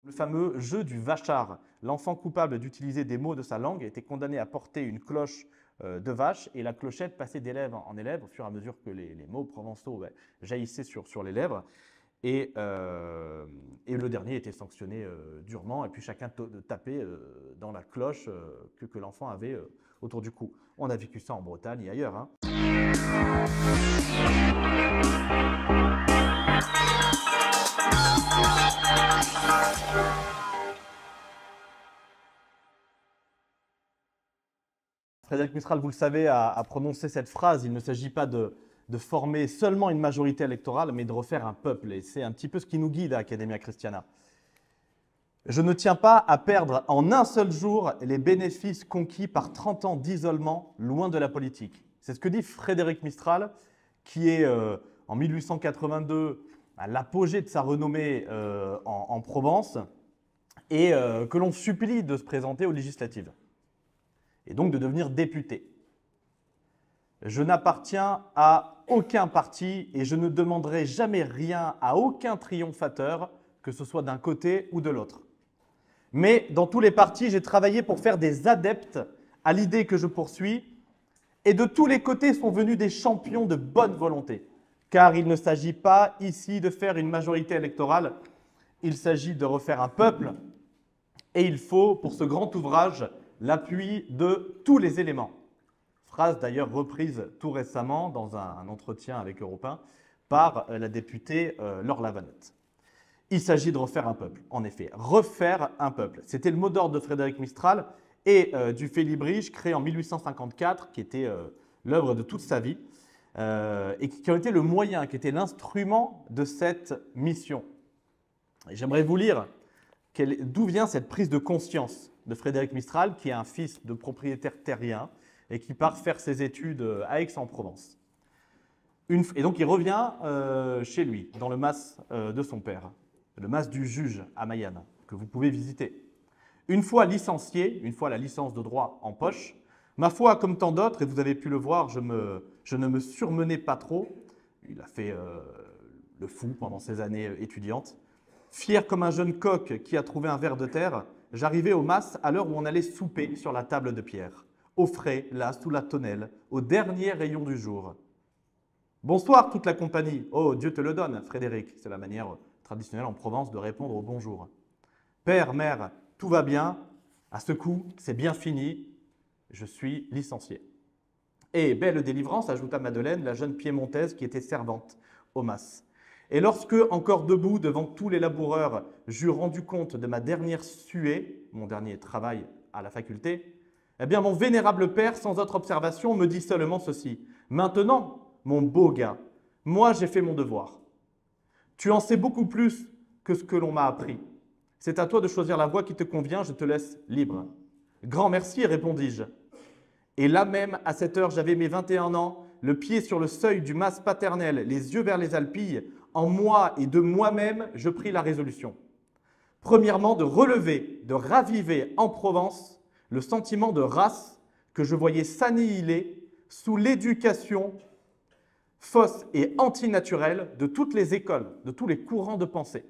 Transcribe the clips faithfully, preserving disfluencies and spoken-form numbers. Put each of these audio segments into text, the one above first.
Le fameux jeu du vachard. L'enfant coupable d'utiliser des mots de sa langue était condamné à porter une cloche euh, de vache et la clochette passait d'élève en élève au fur et à mesure que les, les mots provençaux ouais, jaillissaient sur, sur les lèvres. Et, euh, et le dernier était sanctionné euh, durement et puis chacun tapait euh, dans la cloche euh, que, que l'enfant avait euh, autour du cou. On a vécu ça en Bretagne et ailleurs. Hein. Frédéric Mistral, vous le savez, a, a prononcé cette phrase. Il ne s'agit pas de, de former seulement une majorité électorale, mais de refaire un peuple. Et c'est un petit peu ce qui nous guide à Academia Christiana. Je ne tiens pas à perdre en un seul jour les bénéfices conquis par trente ans d'isolement loin de la politique. C'est ce que dit Frédéric Mistral, qui est euh, en mille huit cent quatre-vingt-deux à l'apogée de sa renommée euh, en, en Provence et euh, que l'on supplie de se présenter aux législatives et donc de devenir député. Je n'appartiens à aucun parti et je ne demanderai jamais rien à aucun triomphateur, que ce soit d'un côté ou de l'autre. Mais dans tous les partis, j'ai travaillé pour faire des adeptes à l'idée que je poursuis et de tous les côtés sont venus des champions de bonne volonté. Car il ne s'agit pas ici de faire une majorité électorale, il s'agit de refaire un peuple et il faut pour ce grand ouvrage l'appui de tous les éléments. Phrase d'ailleurs reprise tout récemment dans un, un entretien avec Europe un par euh, la députée euh, Laure Lavanette. Il s'agit de refaire un peuple, en effet. Refaire un peuple. C'était le mot d'ordre de Frédéric Mistral et euh, du Félibrige, créé en mille huit cent cinquante-quatre, qui était euh, l'œuvre de toute sa vie, euh, et qui, qui a été le moyen, qui était l'instrument de cette mission. J'aimerais vous lire d'où vient cette prise de conscience de Frédéric Mistral, qui est un fils de propriétaire terrien et qui part faire ses études à Aix-en-Provence. Une, et donc il revient euh, chez lui, dans le mas euh, de son père, le mas du juge à Mayenne, que vous pouvez visiter. Une fois licencié, une fois la licence de droit en poche, ma foi, comme tant d'autres, et vous avez pu le voir, je, me, je ne me surmenais pas trop. Il a fait euh, le fou pendant ses années étudiantes. Fier comme un jeune coq qui a trouvé un ver de terre, j'arrivais au mas à l'heure où on allait souper sur la table de pierre, au frais, là, sous la tonnelle, au dernier rayon du jour. Bonsoir toute la compagnie. Oh, Dieu te le donne, Frédéric. C'est la manière traditionnelle en Provence de répondre au bonjour. Père, mère, tout va bien. À ce coup, c'est bien fini. Je suis licencié. Et belle délivrance, ajouta Madeleine, la jeune piémontaise qui était servante au mas. Et lorsque, encore debout devant tous les laboureurs, j'eus rendu compte de ma dernière suée, mon dernier travail à la faculté, eh bien mon vénérable père, sans autre observation, me dit seulement ceci. Maintenant, mon beau gars, moi j'ai fait mon devoir. Tu en sais beaucoup plus que ce que l'on m'a appris. C'est à toi de choisir la voie qui te convient, je te laisse libre. Grand merci, répondis-je. Et là même, à cette heure, j'avais mes vingt et un ans, le pied sur le seuil du mas paternel, les yeux vers les Alpilles. En moi et de moi-même, je pris la résolution. Premièrement, de relever, de raviver en Provence le sentiment de race que je voyais s'annihiler sous l'éducation fausse et antinaturelle de toutes les écoles, de tous les courants de pensée.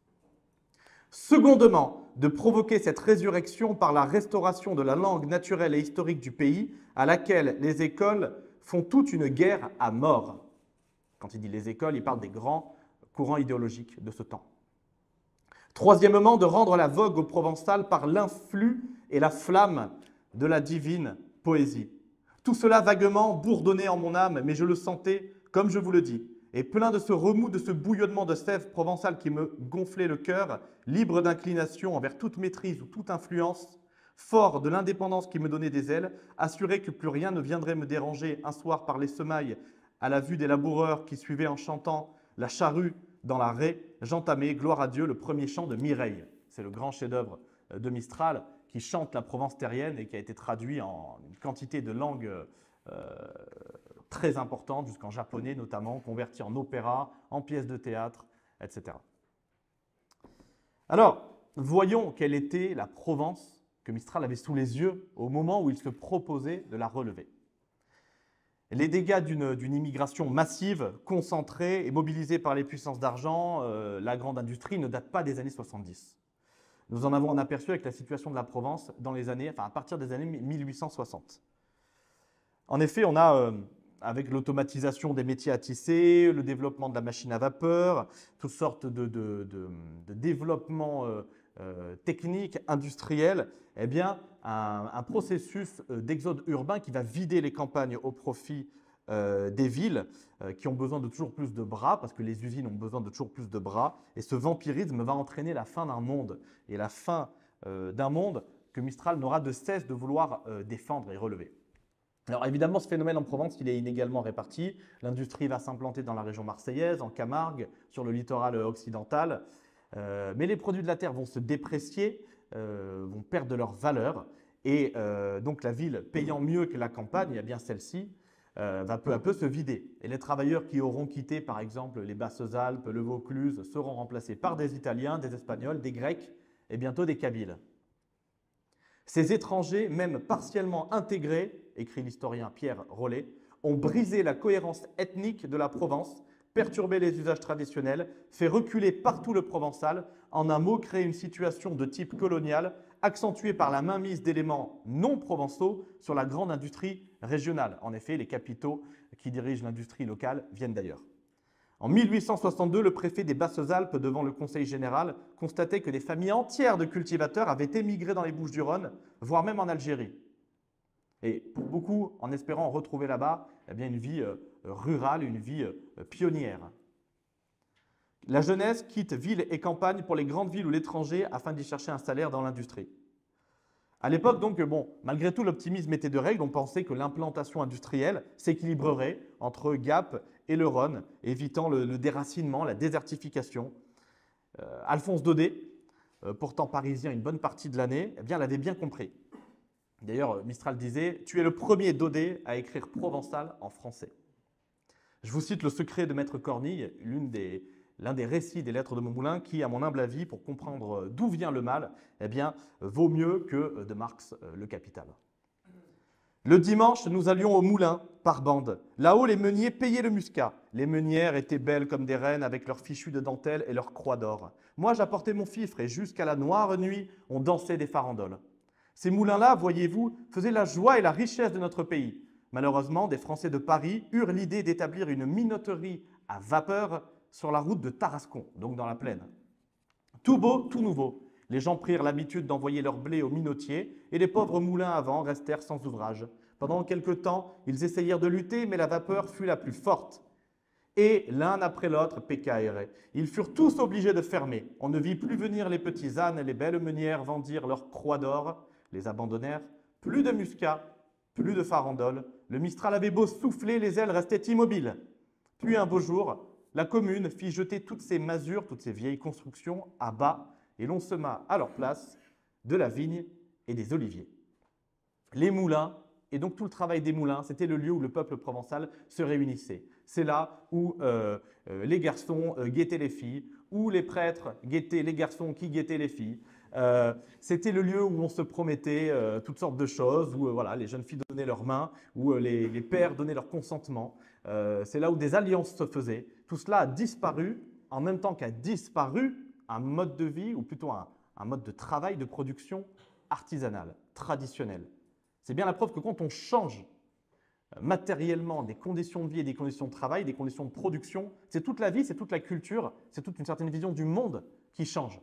Secondement, de provoquer cette résurrection par la restauration de la langue naturelle et historique du pays à laquelle les écoles font toute une guerre à mort. Quand il dit les écoles, il parle des grands courants idéologiques de ce temps. Troisièmement, de rendre la vogue au provençal par l'influx et la flamme de la divine poésie. Tout cela vaguement bourdonnait en mon âme, mais je le sentais, comme je vous le dis, et plein de ce remous, de ce bouillonnement de sève provençale qui me gonflait le cœur, libre d'inclination envers toute maîtrise ou toute influence, fort de l'indépendance qui me donnait des ailes, assuré que plus rien ne viendrait me déranger un soir par les semailles, à la vue des laboureurs qui suivaient en chantant la charrue dans la raie, j'entamais, gloire à Dieu, le premier chant de Mireille. C'est le grand chef-d'œuvre de Mistral qui chante la Provence terrienne et qui a été traduit en une quantité de langues euh, très importantes, jusqu'en japonais notamment, converti en opéra, en pièces de théâtre, et cetera. Alors, voyons quelle était la Provence que Mistral avait sous les yeux au moment où il se proposait de la relever. Les dégâts d'une immigration massive, concentrée et mobilisée par les puissances d'argent, euh, la grande industrie, ne datent pas des années soixante-dix. Nous en avons un aperçu avec la situation de la Provence dans les années, enfin à partir des années mille huit cent soixante. En effet, on a, euh, avec l'automatisation des métiers à tisser, le développement de la machine à vapeur, toutes sortes de, de, de, de développements euh, euh, techniques, industriels, eh bien, un, un processus d'exode urbain qui va vider les campagnes au profit euh, des villes euh, qui ont besoin de toujours plus de bras, parce que les usines ont besoin de toujours plus de bras, et ce vampirisme va entraîner la fin d'un monde, et la fin euh, d'un monde que Mistral n'aura de cesse de vouloir euh, défendre et relever. Alors évidemment, ce phénomène en Provence, il est inégalement réparti. L'industrie va s'implanter dans la région marseillaise, en Camargue, sur le littoral occidental. Euh, mais les produits de la terre vont se déprécier, euh, vont perdre de leur valeur. Et euh, donc la ville payant mieux que la campagne, eh bien celle-ci euh, va peu à peu se vider. Et les travailleurs qui auront quitté, par exemple, les Basses-Alpes, le Vaucluse, seront remplacés par des Italiens, des Espagnols, des Grecs et bientôt des Kabyles. Ces étrangers, même partiellement intégrés, écrit l'historien Pierre Rollet, ont brisé la cohérence ethnique de la Provence, perturbé les usages traditionnels, fait reculer partout le provençal, en un mot créé une situation de type colonial, accentuée par la mainmise d'éléments non provençaux sur la grande industrie régionale. En effet, les capitaux qui dirigent l'industrie locale viennent d'ailleurs. En mille huit cent soixante-deux, le préfet des Basses-Alpes, devant le Conseil général, constatait que des familles entières de cultivateurs avaient émigré dans les Bouches-du-Rhône, voire même en Algérie. Et pour beaucoup, en espérant retrouver là-bas eh bien une vie euh, rurale, une vie euh, pionnière. La jeunesse quitte ville et campagne pour les grandes villes ou l'étranger afin d'y chercher un salaire dans l'industrie. À l'époque, donc, bon, malgré tout, l'optimisme était de règle. On pensait que l'implantation industrielle s'équilibrerait entre Gap et le Rhône, évitant le, le déracinement, la désertification. Euh, Alphonse Daudet, euh, pourtant parisien une bonne partie de l'année, eh bien, l'avait bien compris. D'ailleurs, Mistral disait « Tu es le premier Daudet à écrire provençal en français ». Je vous cite le secret de Maître Cornille, l'une des, l'un des récits des lettres de Montmoulin qui, à mon humble avis, pour comprendre d'où vient le mal, eh bien, vaut mieux que de Marx, Le Capital. Le dimanche, nous allions au moulin, par bande. Là-haut, les meuniers payaient le muscat. Les meunières étaient belles comme des reines avec leurs fichus de dentelle et leurs croix d'or. Moi, j'apportais mon fifre et jusqu'à la noire nuit, on dansait des farandoles. Ces moulins-là, voyez-vous, faisaient la joie et la richesse de notre pays. Malheureusement, des Français de Paris eurent l'idée d'établir une minoterie à vapeur sur la route de Tarascon, donc dans la plaine. Tout beau, tout nouveau. Les gens prirent l'habitude d'envoyer leur blé aux minotiers et les pauvres moulins avant restèrent sans ouvrage. Pendant quelque temps, ils essayèrent de lutter, mais la vapeur fut la plus forte. Et l'un après l'autre pécailleraient. Ils furent tous obligés de fermer. On ne vit plus venir les petits ânes et les belles meunières vendirent leurs croix d'or, les abandonnèrent. Plus de muscat, plus de farandole. Le Mistral avait beau souffler, les ailes restaient immobiles. Puis un beau jour, la commune fit jeter toutes ces masures, toutes ces vieilles constructions à bas, et l'on sema à leur place de la vigne et des oliviers. Les moulins, et donc tout le travail des moulins, c'était le lieu où le peuple provençal se réunissait. C'est là où euh, euh, les garçons euh, guettaient les filles, où les prêtres guettaient les garçons qui guettaient les filles. Euh, c'était le lieu où on se promettait euh, toutes sortes de choses, où euh, voilà, les jeunes filles donnaient leurs mains, où euh, les, les pères donnaient leur consentement. Euh, c'est là où des alliances se faisaient. Tout cela a disparu, en même temps qu'a disparu un mode de vie, ou plutôt un, un mode de travail, de production artisanale, traditionnelle. C'est bien la preuve que quand on change matériellement des conditions de vie et des conditions de travail, des conditions de production, c'est toute la vie, c'est toute la culture, c'est toute une certaine vision du monde qui change.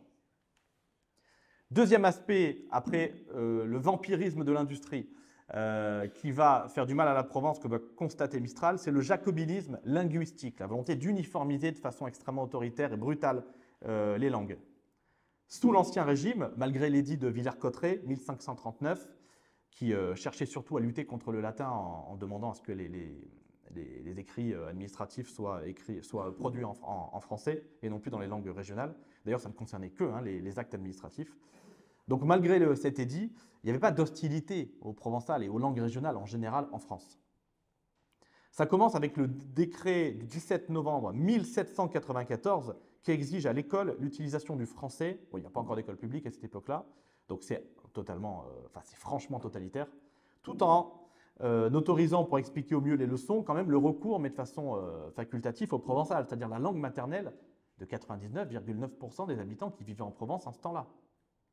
Deuxième aspect, après euh, le vampirisme de l'industrie, euh, qui va faire du mal à la Provence, que va constater Mistral, c'est le jacobinisme linguistique, la volonté d'uniformiser de façon extrêmement autoritaire et brutale euh, les langues. Sous l'Ancien Régime, malgré l'édit de Villers-Cotterêts, mille cinq cent trente-neuf, qui euh, cherchait surtout à lutter contre le latin en, en demandant à ce que les, les, les, les écrits administratifs soient, écrits, soient produits en, en, en français et non plus dans les langues régionales. D'ailleurs, ça ne concernait que hein, les, les actes administratifs. Donc, malgré le, cet édit, il n'y avait pas d'hostilité au provençal et aux langues régionales en général en France. Ça commence avec le décret du dix-sept novembre mille sept cent quatre-vingt-quatorze qui exige à l'école l'utilisation du français. Bon, il n'y a pas encore d'école publique à cette époque-là, donc c'est totalement, euh, enfin c'est franchement totalitaire, tout en euh, n'autorisant, pour expliquer au mieux les leçons, quand même le recours, mais de façon euh, facultative, au provençal, c'est-à-dire la langue maternelle de quatre-vingt-dix-neuf virgule neuf pour cent des habitants qui vivaient en Provence en ce temps-là.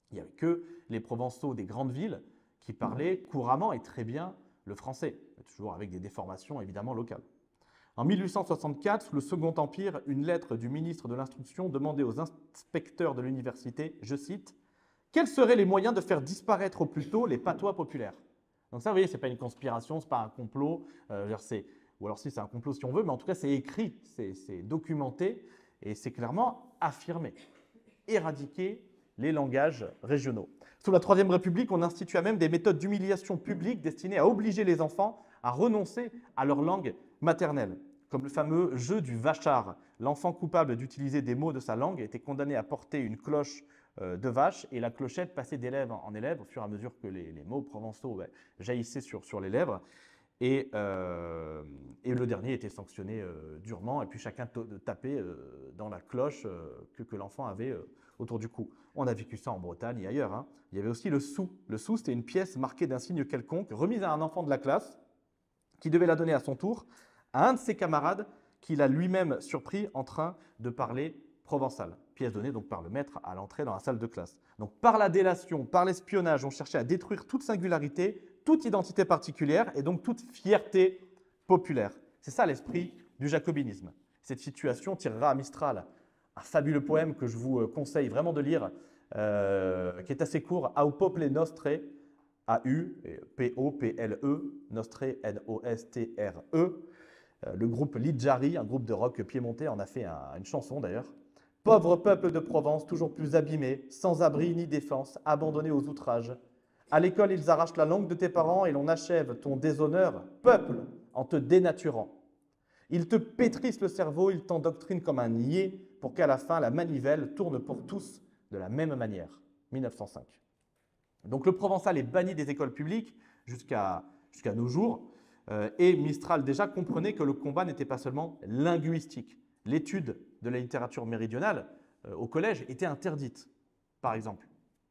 Il n'y avait que les Provençaux des grandes villes qui parlaient couramment et très bien le français, toujours avec des déformations évidemment locales. En mille huit cent soixante-quatre, sous le Second Empire, une lettre du ministre de l'Instruction demandait aux inspecteurs de l'université, je cite, « Quels seraient les moyens de faire disparaître au plus tôt les patois populaires ?» Donc ça, vous voyez, ce n'est pas une conspiration, ce n'est pas un complot, euh, ou alors si c'est un complot si on veut, mais en tout cas c'est écrit, c'est documenté et c'est clairement affirmé. Éradiquer les langages régionaux. Sous la Troisième République, on institua même des méthodes d'humiliation publique destinées à obliger les enfants à renoncer à leur langue maternelle, comme le fameux jeu du vachard. L'enfant coupable d'utiliser des mots de sa langue était condamné à porter une cloche euh, de vache et la clochette passait d'élève en élève au fur et à mesure que les, les mots provençaux ben, jaillissaient sur, sur les lèvres. Et, euh, et le dernier était sanctionné euh, durement, et puis chacun tapait euh, dans la cloche euh, que, que l'enfant avait euh, autour du cou. On a vécu ça en Bretagne et ailleurs. Hein. Il y avait aussi le sou. Le sou, c'était une pièce marquée d'un signe quelconque, remise à un enfant de la classe, qui devait la donner à son tour à un de ses camarades qu'il a lui-même surpris en train de parler provençal. Pièce donnée donc par le maître à l'entrée dans la salle de classe. Donc par la délation, par l'espionnage, on cherchait à détruire toute singularité, toute identité particulière et donc toute fierté populaire. C'est ça l'esprit du jacobinisme. Cette situation tirera à Mistral un fabuleux poème que je vous conseille vraiment de lire, euh, qui est assez court, Au Pople Nostre, A U, P O P L E, Nostre, N O S T R E. Le groupe Lidjari, un groupe de rock piémontais, en a fait un, une chanson d'ailleurs. Pauvre peuple de Provence, toujours plus abîmé, sans abri ni défense, abandonné aux outrages. À l'école, ils arrachent la langue de tes parents et l'on achève ton déshonneur, peuple, en te dénaturant. Ils te pétrissent le cerveau, ils t'endoctrinent comme un niais pour qu'à la fin, la manivelle tourne pour tous de la même manière. mille neuf cent cinq. Donc le provençal est banni des écoles publiques jusqu'à jusqu'à nos jours. Euh, et Mistral déjà comprenait que le combat n'était pas seulement linguistique. L'étude de la littérature méridionale euh, au collège était interdite, par exemple.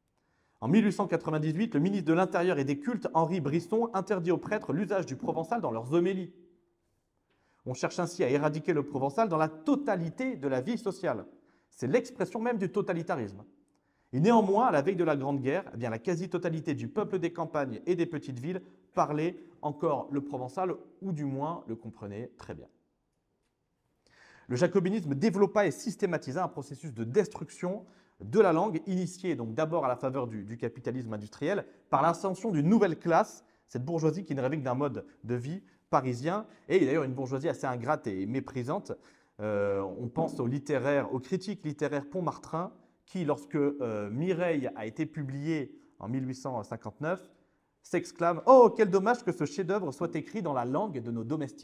En mille huit cent quatre-vingt-dix-huit, le ministre de l'Intérieur et des Cultes, Henri Brisson, interdit aux prêtres l'usage du provençal dans leurs homélies. On cherche ainsi à éradiquer le provençal dans la totalité de la vie sociale. C'est l'expression même du totalitarisme. Et néanmoins, à la veille de la Grande Guerre, eh bien, la quasi-totalité du peuple des campagnes et des petites villes parlait encore le provençal, ou du moins le comprenait très bien. Le jacobinisme développa et systématisa un processus de destruction de la langue, initié donc d'abord à la faveur du, du capitalisme industriel, par l'ascension d'une nouvelle classe, cette bourgeoisie qui ne rêvait que d'un mode de vie parisien, et d'ailleurs une bourgeoisie assez ingrate et méprisante. Euh, on pense aux littéraires, aux critiques littéraires Pont-Martrin, qui, lorsque euh, Mireille a été publié en mille huit cent cinquante-neuf, s'exclame « Oh, quel dommage que ce chef-d'œuvre soit écrit dans la langue de nos domestiques !»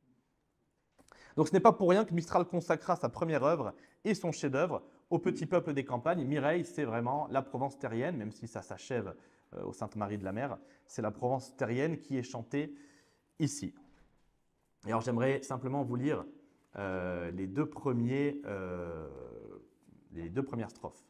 Donc ce n'est pas pour rien que Mistral consacra sa première œuvre et son chef-d'œuvre au petit peuple des campagnes. Mireille, c'est vraiment la Provence terrienne, même si ça s'achève euh, au Sainte-Marie de la Mer, c'est la Provence terrienne qui est chantée ici. Et alors j'aimerais simplement vous lire euh, les, deux premiers, euh, les deux premières strophes.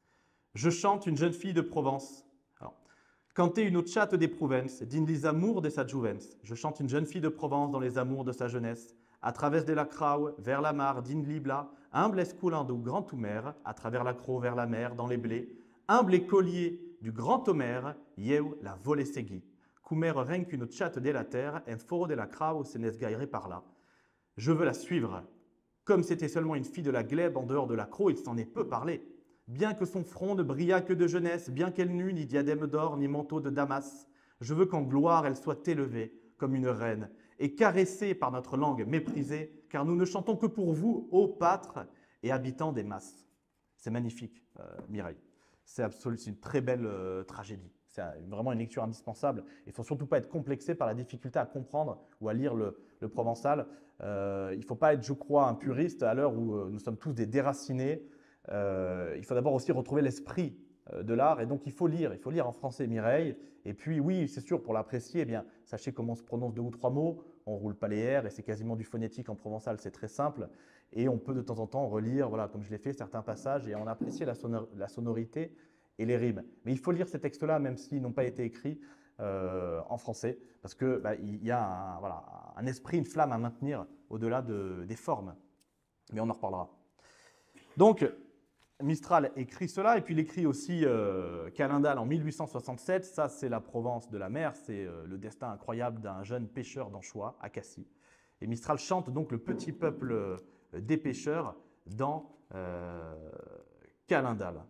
Je chante une jeune fille de Provence. Alors, Canter une autre chatte des Prouvences, din les amours de sa jouvence. Je chante une jeune fille de Provence dans les amours de sa jeunesse. À travers de la Crau, vers la mare, din libla, humble escoulant du grand Homère, à travers la Crau, vers la mer, dans les blés, humble écolier du grand Homère, yeu la volée segui. Coumer rien qu'une chatte de la terre, un foro de la Crau se nesgaillerait par là. Je veux la suivre. Comme c'était seulement une fille de la glèbe en dehors de la Crau, il s'en est peu parlé. Bien que son front ne brillât que de jeunesse, bien qu'elle n'eût ni diadème d'or, ni manteau de Damas, je veux qu'en gloire elle soit élevée comme une reine, et caressée par notre langue méprisée, car nous ne chantons que pour vous, ô pâtres et habitants des masses. C'est magnifique, euh, Mireille. C'est une très belle euh, tragédie. C'est vraiment une lecture indispensable. Il ne faut surtout pas être complexé par la difficulté à comprendre ou à lire le, le provençal. Euh, il ne faut pas être, je crois, un puriste à l'heure où euh, nous sommes tous des déracinés. Euh, il faut d'abord aussi retrouver l'esprit euh, de l'art, et donc il faut lire. Il faut lire en français Mireille. Et puis oui, c'est sûr, pour l'apprécier, eh bien, sachez comment se prononcent deux ou trois mots. On ne roule pas les R et c'est quasiment du phonétique en provençal, c'est très simple. Et on peut de temps en temps relire, voilà, comme je l'ai fait, certains passages et en apprécier la, sonor la sonorité et les rimes. Mais il faut lire ces textes-là, même s'ils n'ont pas été écrits euh, en français, parce qu'il bah, y a un, voilà, un esprit, une flamme à maintenir au-delà de, des formes. Mais on en reparlera. Donc, Mistral écrit cela, et puis il écrit aussi euh, Calendal en mille huit cent soixante-sept. Ça, c'est la Provence de la mer, c'est euh, le destin incroyable d'un jeune pêcheur d'anchois à Cassis. Et Mistral chante donc le petit peuple euh, des pêcheurs dans euh, Calendal.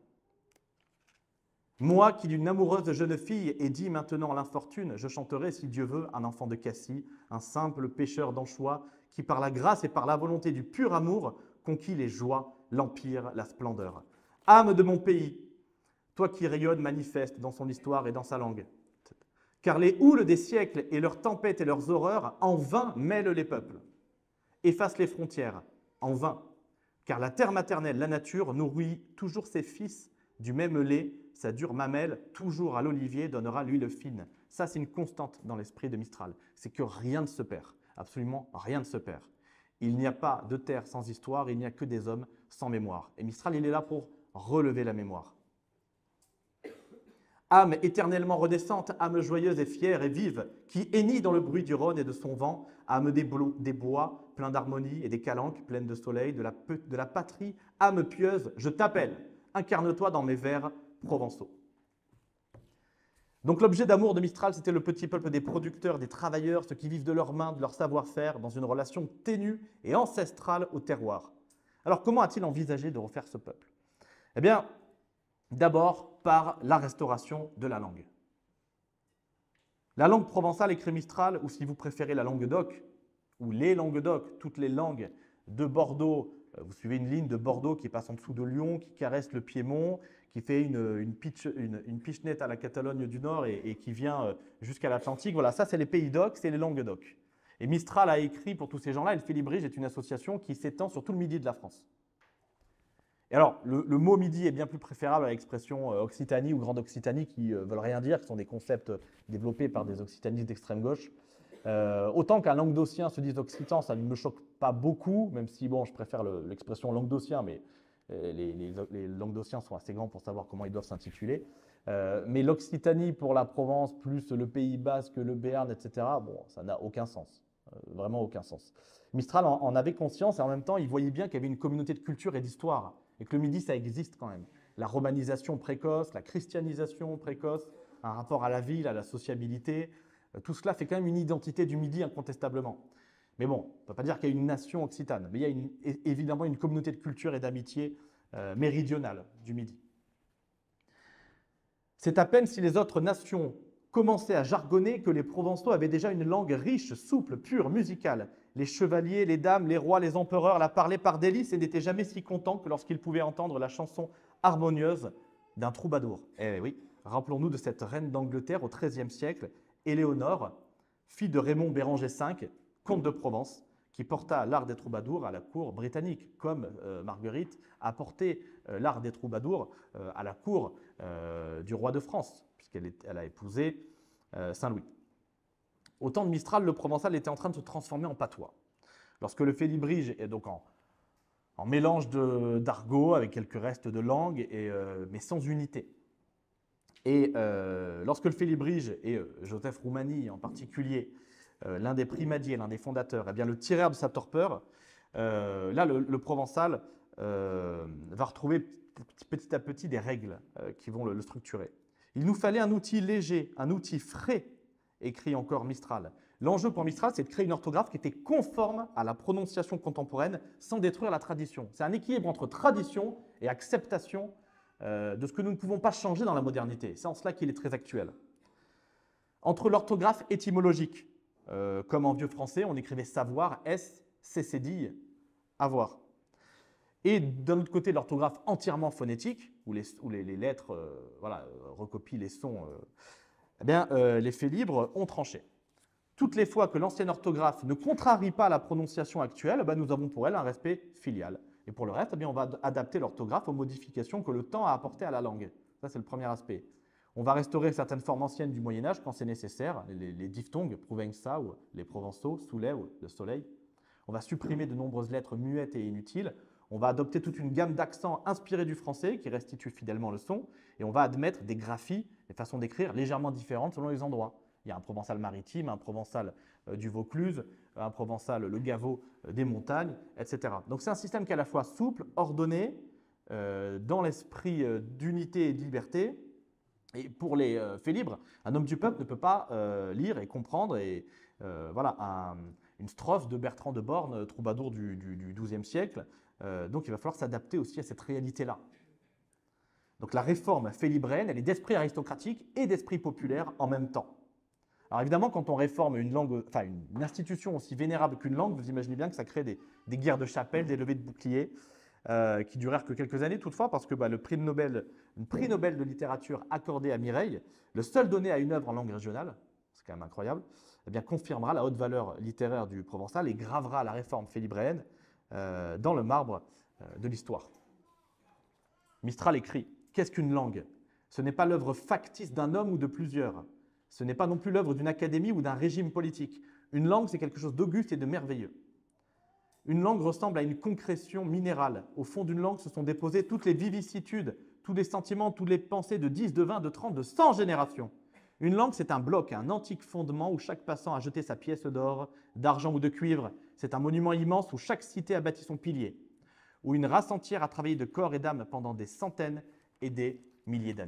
Moi qui d'une amoureuse jeune fille ai dit maintenant l'infortune, je chanterai, si Dieu veut, un enfant de Cassis, un simple pêcheur d'anchois, qui par la grâce et par la volonté du pur amour conquit les joies, l'empire, la splendeur. Âme de mon pays, toi qui rayonnes manifeste dans son histoire et dans sa langue. Car les houles des siècles et leurs tempêtes et leurs horreurs en vain mêlent les peuples, effacent les frontières, en vain. Car la terre maternelle, la nature, nourrit toujours ses fils du même lait, sa dure mamelle, toujours à l'olivier, donnera l'huile fine. Ça, c'est une constante dans l'esprit de Mistral. C'est que rien ne se perd, absolument rien ne se perd. Il n'y a pas de terre sans histoire, il n'y a que des hommes sans mémoire. Et Mistral, il est là pour relever la mémoire. Âme éternellement renaissante, âme joyeuse et fière et vive, qui hennit dans le bruit du Rhône et de son vent, âme des, des bois, plein d'harmonie et des calanques, pleines de soleil, de la, de la patrie, âme pieuse, je t'appelle, incarne-toi dans mes vers provençaux. Donc l'objet d'amour de Mistral, c'était le petit peuple des producteurs, des travailleurs, ceux qui vivent de leurs mains, de leur savoir-faire, dans une relation ténue et ancestrale au terroir. Alors comment a-t-il envisagé de refaire ce peuple? Eh bien, d'abord par la restauration de la langue. La langue provençale, écrit Mistral, ou si vous préférez la langue d'oc, ou les langues d'oc, toutes les langues de Bordeaux, vous suivez une ligne de Bordeaux qui passe en dessous de Lyon, qui caresse le Piémont, qui fait une, une, pitch, une, une pichenette à la Catalogne du Nord et, et qui vient jusqu'à l'Atlantique. Voilà, ça c'est les pays d'oc, c'est les langues d'oc. Et Mistral a écrit pour tous ces gens-là, et le Félibrige est une association qui s'étend sur tout le midi de la France. Et alors, le, le mot midi est bien plus préférable à l'expression euh, Occitanie ou Grande Occitanie, qui ne euh, veulent rien dire, qui sont des concepts développés par des occitanistes d'extrême gauche. Euh, autant qu'un languedocien se dise occitan, ça ne me choque pas beaucoup, même si bon, je préfère l'expression languedocien, mais euh, les, les, les languedociens sont assez grands pour savoir comment ils doivent s'intituler. Euh, mais l'Occitanie pour la Provence, plus le Pays Basque, le Béarn, et cetera, bon, ça n'a aucun sens, euh, vraiment aucun sens. Mistral en, en avait conscience et en même temps, il voyait bien qu'il y avait une communauté de culture et d'histoire, et que le Midi, ça existe quand même. La romanisation précoce, la christianisation précoce, un rapport à la ville, à la sociabilité, tout cela fait quand même une identité du Midi incontestablement. Mais bon, on ne peut pas dire qu'il y a une nation occitane, mais il y a une, évidemment une communauté de culture et d'amitié euh, méridionale du Midi. C'est à peine si les autres nations commençaient à jargonner que les Provençaux avaient déjà une langue riche, souple, pure, musicale. Les chevaliers, les dames, les rois, les empereurs la parlaient par délices et n'étaient jamais si contents que lorsqu'ils pouvaient entendre la chanson harmonieuse d'un troubadour. Eh oui, rappelons-nous de cette reine d'Angleterre au treizième siècle, Éléonore, fille de Raymond Béranger cinq, comte de Provence, qui porta l'art des troubadours à la cour britannique, comme euh, Marguerite a porté euh, l'art des troubadours euh, à la cour euh, du roi de France, puisqu'elle elle a épousé euh, Saint-Louis. Au temps de Mistral, le provençal était en train de se transformer en patois. Lorsque le Félibrige est donc en, en mélange d'argot avec quelques restes de langue, et, euh, mais sans unité. Et euh, lorsque le Félibrige, et euh, Joseph Roumanie en particulier, euh, l'un des primadiers, l'un des fondateurs, eh bien, le tirèrent de sa torpeur, euh, là, le, le provençal euh, va retrouver petit, petit à petit des règles euh, qui vont le, le structurer. Il nous fallait un outil léger, un outil frais, écrit encore Mistral. L'enjeu pour Mistral, c'est de créer une orthographe qui était conforme à la prononciation contemporaine sans détruire la tradition. C'est un équilibre entre tradition et acceptation euh, de ce que nous ne pouvons pas changer dans la modernité. C'est en cela qu'il est très actuel. Entre l'orthographe étymologique, euh, comme en vieux français, on écrivait savoir, S, C C D I, avoir. Et d'un autre côté, l'orthographe entièrement phonétique, où les, où les, les lettres euh, voilà, recopient les sons, euh, eh bien, euh, les faits libres ont tranché. Toutes les fois que l'ancienne orthographe ne contrarie pas la prononciation actuelle, ben, nous avons pour elle un respect filial. Et pour le reste, eh bien, on va adapter l'orthographe aux modifications que le temps a apportées à la langue. Ça, c'est le premier aspect. On va restaurer certaines formes anciennes du Moyen-Âge quand c'est nécessaire, les, les diphtongues, Provença ou les Provençaux, Soleil ou le soleil. On va supprimer de nombreuses lettres muettes et inutiles. On va adopter toute une gamme d'accents inspirés du français qui restituent fidèlement le son. Et on va admettre des graphies, des façons d'écrire légèrement différentes selon les endroits. Il y a un provençal maritime, un provençal euh, du Vaucluse, un provençal le Gavot euh, des montagnes, et cetera. Donc c'est un système qui est à la fois souple, ordonné, euh, dans l'esprit euh, d'unité et de liberté. Et pour les euh, faits libres, un homme du peuple ne peut pas euh, lire et comprendre et, euh, voilà, un, une strophe de Bertrand de Born, troubadour du, du, du douzième siècle. Euh, donc il va falloir s'adapter aussi à cette réalité-là. Donc la réforme félibraine, elle est d'esprit aristocratique et d'esprit populaire en même temps. Alors évidemment, quand on réforme une langue, enfin une institution aussi vénérable qu'une langue, vous imaginez bien que ça crée des, des guerres de chapelle, des levées de boucliers, euh, qui durèrent que quelques années toutefois, parce que bah, le prix de Nobel, le prix Nobel de littérature accordé à Mireille, le seul donné à une œuvre en langue régionale, c'est quand même incroyable, eh bien, confirmera la haute valeur littéraire du Provençal et gravera la réforme félibraine euh, dans le marbre euh, de l'histoire. Mistral écrit « Qu'est-ce qu'une langue ? Ce n'est pas l'œuvre factice d'un homme ou de plusieurs. Ce n'est pas non plus l'œuvre d'une académie ou d'un régime politique. Une langue, c'est quelque chose d'auguste et de merveilleux. Une langue ressemble à une concrétion minérale. Au fond d'une langue se sont déposées toutes les vicissitudes, tous les sentiments, toutes les pensées de dix, de vingt, de trente, de cent générations. Une langue, c'est un bloc, un antique fondement où chaque passant a jeté sa pièce d'or, d'argent ou de cuivre. C'est un monument immense où chaque cité a bâti son pilier, où une race entière a travaillé de corps et d'âme pendant des centaines et des milliers d'années. »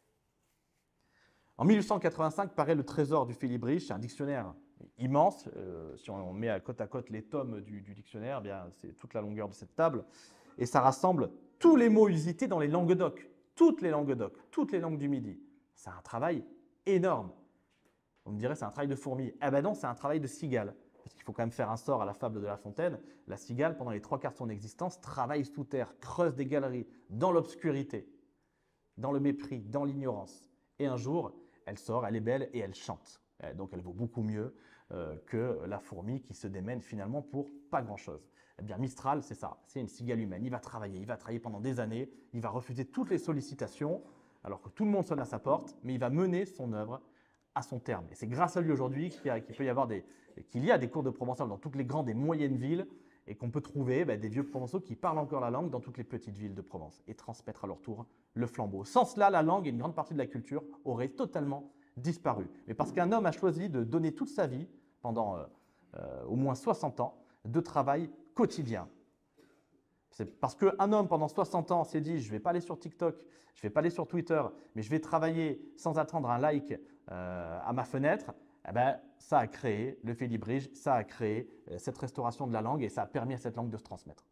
En mille huit cent quatre-vingt-cinq paraît le Trésor du Félibrige, c'est un dictionnaire immense. Euh, si on met à côte à côte les tomes du, du dictionnaire, eh bien c'est toute la longueur de cette table. Et ça rassemble tous les mots usités dans les langues d'oc, toutes les langues d'oc, toutes les langues du Midi. C'est un travail énorme. On me dirait c'est un travail de fourmi. Eh ben non, c'est un travail de cigale. Parce qu'il faut quand même faire un sort à la fable de La Fontaine. La cigale, pendant les trois quarts de son existence, travaille sous terre, creuse des galeries, dans l'obscurité, dans le mépris, dans l'ignorance. Et un jour, elle sort, elle est belle et elle chante. Donc elle vaut beaucoup mieux euh, que la fourmi qui se démène finalement pour pas grand-chose. Eh bien Mistral, c'est ça, c'est une cigale humaine. Il va travailler, il va travailler pendant des années, il va refuser toutes les sollicitations, alors que tout le monde sonne à sa porte, mais il va mener son œuvre à son terme. Et c'est grâce à lui aujourd'hui qu'il y, qu'il y a des, qu'il y a des cours de provençal dans toutes les grandes et moyennes villes et qu'on peut trouver ben, des vieux provençaux qui parlent encore la langue dans toutes les petites villes de Provence et transmettre à leur tour le flambeau. Sans cela, la langue et une grande partie de la culture auraient totalement disparu. Mais parce qu'un homme a choisi de donner toute sa vie, pendant euh, euh, au moins soixante ans, de travail quotidien. C'est parce qu'un homme, pendant soixante ans, s'est dit « je ne vais pas aller sur TikTok, je ne vais pas aller sur Twitter, mais je vais travailler sans attendre un like euh, à ma fenêtre », eh ben, ça a créé le Félibrige, ça a créé euh, cette restauration de la langue et ça a permis à cette langue de se transmettre.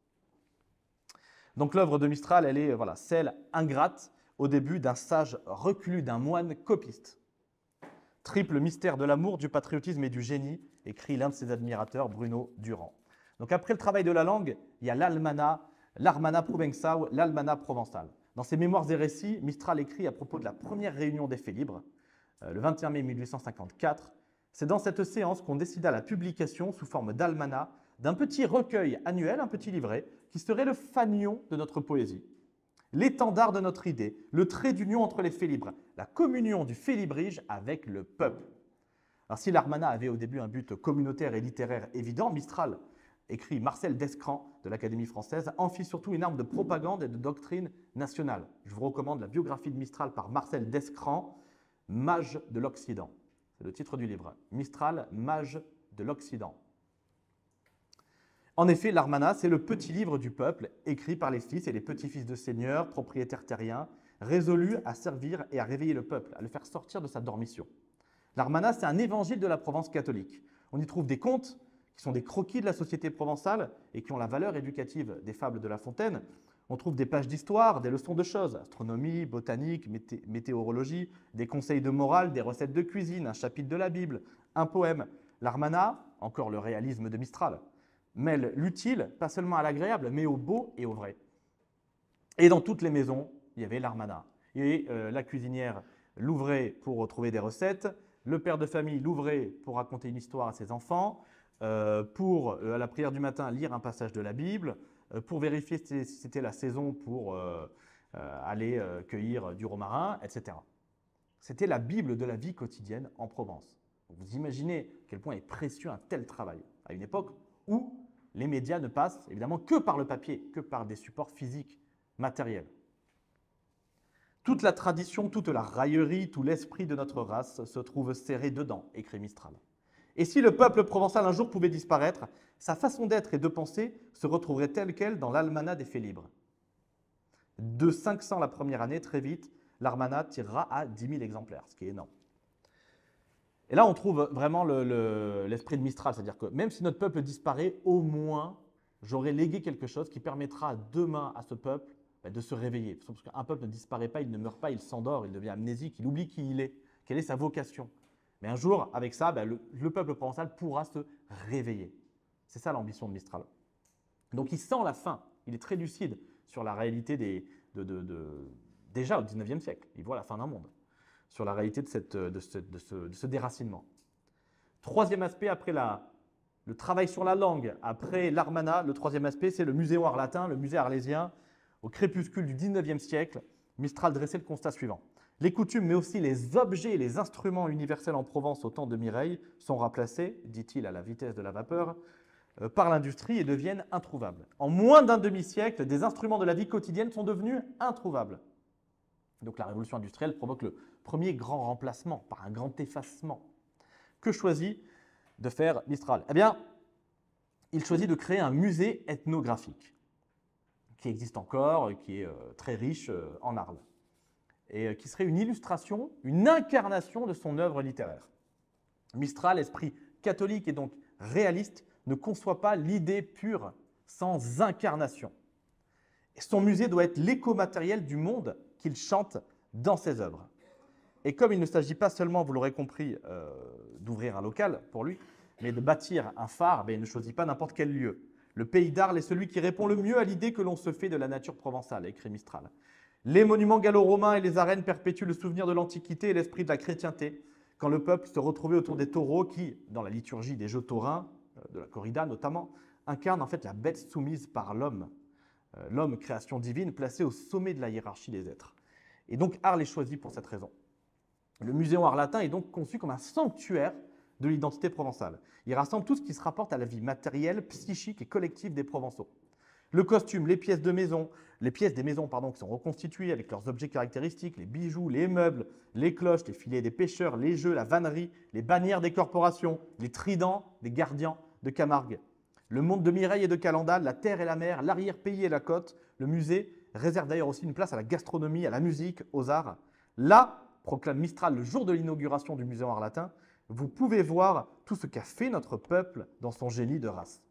Donc l'œuvre de Mistral, elle est voilà, celle ingrate au début d'un sage reclus, d'un moine copiste. Triple mystère de l'amour, du patriotisme et du génie, écrit l'un de ses admirateurs, Bruno Durand. Donc après le travail de la langue, il y a l'Almanach, l'Armana Provençal, l'Almanach provençal. Dans ses mémoires et récits, Mistral écrit à propos de la première réunion des Faits libres, euh, le vingt et un mai mille huit cent cinquante-quatre. C'est dans cette séance qu'on décida la publication sous forme d'almanach d'un petit recueil annuel, un petit livret, qui serait le fanion de notre poésie, l'étendard de notre idée, le trait d'union entre les faits libres, la communion du félibrige avec le peuple. Alors si l'Armanach avait au début un but communautaire et littéraire évident, Mistral, écrit Marcel Descramps de l'Académie française, en fit surtout une arme de propagande et de doctrine nationale. Je vous recommande la biographie de Mistral par Marcel Descramps, Mage de l'Occident. C'est le titre du livre. Mistral, Mage de l'Occident. En effet, l'Armanach, c'est le petit livre du peuple, écrit par les fils et les petits-fils de seigneurs, propriétaires terriens, résolus à servir et à réveiller le peuple, à le faire sortir de sa dormition. L'Armanach, c'est un évangile de la Provence catholique. On y trouve des contes qui sont des croquis de la société provençale et qui ont la valeur éducative des fables de La Fontaine. On trouve des pages d'histoire, des leçons de choses, astronomie, botanique, mété météorologie, des conseils de morale, des recettes de cuisine, un chapitre de la Bible, un poème. L'Armanach, encore le réalisme de Mistral, mêle l'utile, pas seulement à l'agréable, mais au beau et au vrai. Et dans toutes les maisons, il y avait l'Armanach. Et euh, la cuisinière l'ouvrait pour retrouver des recettes, le père de famille l'ouvrait pour raconter une histoire à ses enfants, euh, pour, euh, à la prière du matin, lire un passage de la Bible, euh, pour vérifier si c'était la saison pour euh, euh, aller euh, cueillir du romarin, et cetera. C'était la Bible de la vie quotidienne en Provence. Vous imaginez à quel point est précieux un tel travail, à une époque où les médias ne passent évidemment que par le papier, que par des supports physiques, matériels. Toute la tradition, toute la raillerie, tout l'esprit de notre race se trouve serré dedans, écrit Mistral. Et si le peuple provençal un jour pouvait disparaître, sa façon d'être et de penser se retrouverait telle quelle dans l'Almanach des Faits libres. De cinq cents la première année, très vite, l'Armana tirera à dix mille exemplaires, ce qui est énorme. Et là, on trouve vraiment l'esprit le, le, de Mistral, c'est-à-dire que même si notre peuple disparaît, au moins, j'aurai légué quelque chose qui permettra demain à ce peuple bah, de se réveiller. Parce qu'un peuple ne disparaît pas, il ne meurt pas, il s'endort, il devient amnésique, il oublie qui il est, quelle est sa vocation. Mais un jour, avec ça, bah, le, le peuple provençal pourra se réveiller. C'est ça l'ambition de Mistral. Donc il sent la fin, il est très lucide sur la réalité des, de, de, de, déjà au dix-neuvième siècle. Il voit la fin d'un monde, sur la réalité de, cette, de, ce, de, ce, de ce déracinement. Troisième aspect, après la, le travail sur la langue, après l'Armana, le troisième aspect, c'est le Muséum arlatin, le musée arlésien. Au crépuscule du dix-neuvième siècle, Mistral dressait le constat suivant. Les coutumes, mais aussi les objets et les instruments universels en Provence au temps de Mireille sont remplacés, dit-il à la vitesse de la vapeur, euh, par l'industrie et deviennent introuvables. En moins d'un demi-siècle, des instruments de la vie quotidienne sont devenus introuvables. Donc la révolution industrielle provoque le premier grand remplacement par un grand effacement. Que choisit de faire Mistral? Eh bien, il choisit de créer un musée ethnographique qui existe encore, qui est euh, très riche euh, en Arles, et euh, qui serait une illustration, une incarnation de son œuvre littéraire. Mistral, esprit catholique et donc réaliste, ne conçoit pas l'idée pure sans incarnation. Et son musée doit être l'écho matériel du monde qu'il chante dans ses œuvres. Et comme il ne s'agit pas seulement, vous l'aurez compris, euh, d'ouvrir un local pour lui, mais de bâtir un phare, ben, il ne choisit pas n'importe quel lieu. Le pays d'Arles est celui qui répond le mieux à l'idée que l'on se fait de la nature provençale, écrit Mistral. Les monuments gallo-romains et les arènes perpétuent le souvenir de l'Antiquité et l'esprit de la chrétienté, quand le peuple se retrouvait autour des taureaux qui, dans la liturgie des jeux taurins, de la corrida notamment, incarnent en fait la bête soumise par l'homme. Euh, l'homme, création divine, placé au sommet de la hiérarchie des êtres. Et donc Arles est choisi pour cette raison. Le Muséum arlatin est donc conçu comme un sanctuaire de l'identité provençale. Il rassemble tout ce qui se rapporte à la vie matérielle, psychique et collective des Provençaux. Le costume, les pièces de maison, les pièces des maisons pardon, qui sont reconstituées avec leurs objets caractéristiques, les bijoux, les meubles, les cloches, les filets des pêcheurs, les jeux, la vannerie, les bannières des corporations, les tridents des gardiens de Camargue. Le monde de Mireille et de Calendal, la terre et la mer, l'arrière-pays et la côte. Le musée réserve d'ailleurs aussi une place à la gastronomie, à la musique, aux arts. Là, proclame Mistral le jour de l'inauguration du Muséum arlatin, vous pouvez voir tout ce qu'a fait notre peuple dans son génie de race.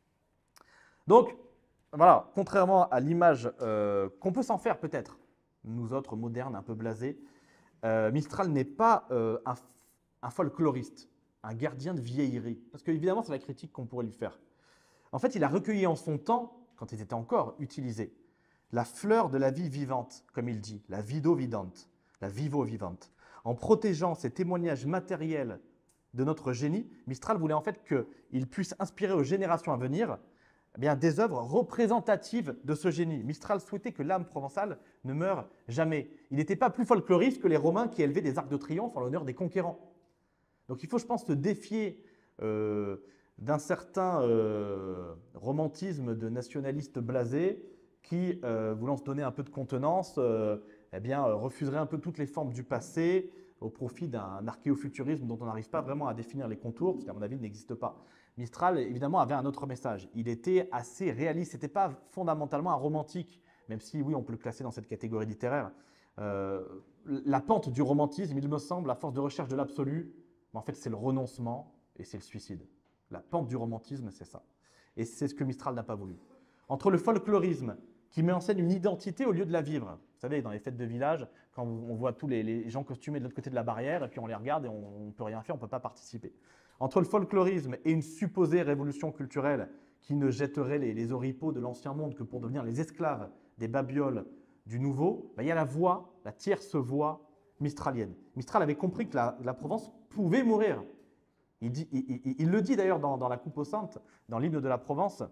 Donc, voilà, contrairement à l'image euh, qu'on peut s'en faire peut-être, nous autres modernes un peu blasés, euh, Mistral n'est pas euh, un, un folkloriste, un gardien de vieillerie. Parce qu'évidemment, c'est la critique qu'on pourrait lui faire. En fait, il a recueilli en son temps, quand il était encore utilisé, la fleur de la vie vivante, comme il dit, la vido vidante, la vivo vivante. En protégeant ces témoignages matériels de notre génie, Mistral voulait en fait qu'il puisse inspirer aux générations à venir eh bien, des œuvres représentatives de ce génie. Mistral souhaitait que l'âme provençale ne meure jamais. Il n'était pas plus folkloriste que les Romains qui élevaient des arcs de triomphe en l'honneur des conquérants. Donc il faut, je pense, se défier euh, d'un certain euh, romantisme de nationalistes blasés qui, euh, voulant se donner un peu de contenance, euh, eh bien, euh, refuserait un peu toutes les formes du passé au profit d'un archéofuturisme dont on n'arrive pas vraiment à définir les contours, parce qu'à mon avis, il n'existe pas. Mistral, évidemment, avait un autre message. Il était assez réaliste. Ce n'était pas fondamentalement un romantique, même si, oui, on peut le classer dans cette catégorie littéraire. Euh, la pente du romantisme, il me semble, à force de recherche de l'absolu, en fait, c'est le renoncement et c'est le suicide. La pente du romantisme, c'est ça. Et c'est ce que Mistral n'a pas voulu. Entre le folklorisme, qui met en scène une identité au lieu de la vivre. Vous savez, dans les fêtes de village, quand on voit tous les, les gens costumés de l'autre côté de la barrière, et puis on les regarde et on ne peut rien faire, on ne peut pas participer. Entre le folklorisme et une supposée révolution culturelle qui ne jetterait les, les oripeaux de l'ancien monde que pour devenir les esclaves des babioles du nouveau, ben, il y a la voix, la tierce voix mistralienne. Mistral avait compris que la, la Provence pouvait mourir. Il, dit, il, il, il le dit d'ailleurs dans, dans la Coupe aux Saintes, dans l'hymne de la Provence,